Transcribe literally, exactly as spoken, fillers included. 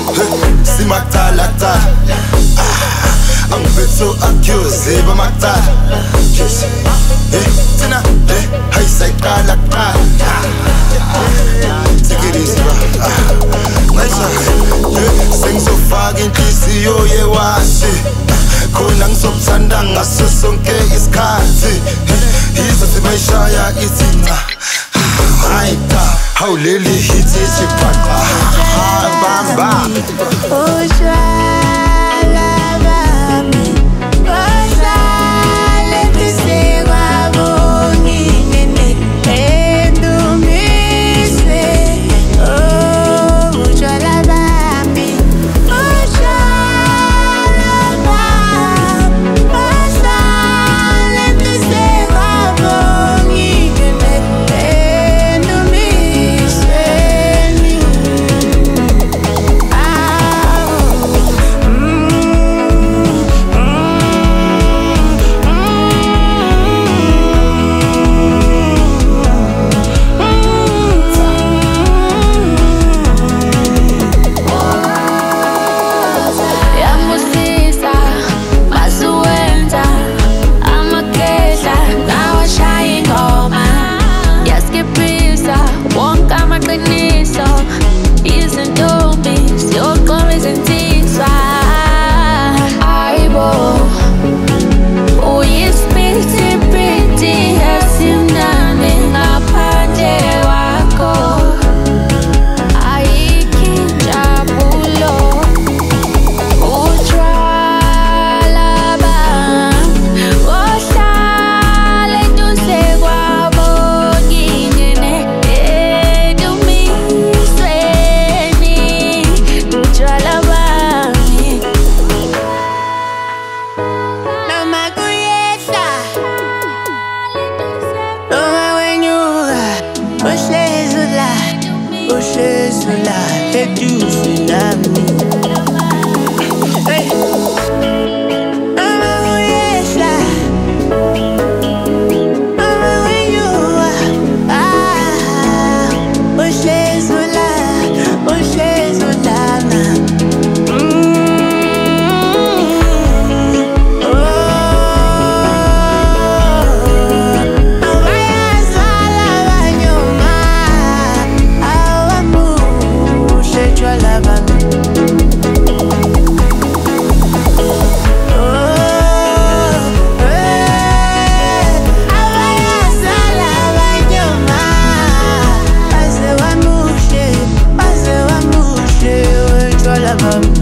Simakala ta. I'm fit to accuse Eva Makta. Yes, eh, Tina, eh, I say Kala. Take it easy, nice one. Sing so far in T C O, ye washi. Konang sop sandang aso sonke iskati. He's a Timeshaya itina. Maika, how Lily hits it, she pata. Bam bam. Utshwala Bami, Utshwala tisengwa bongingene edumiswe. Oh, Utshwala Bami, Utshwala Bami, Utshwala tisengwa bongingene edumiswe. Utshwala, Utshwala, hey. Mama uyehla, mama when you ah, Utshwala, Utshwala, Bami.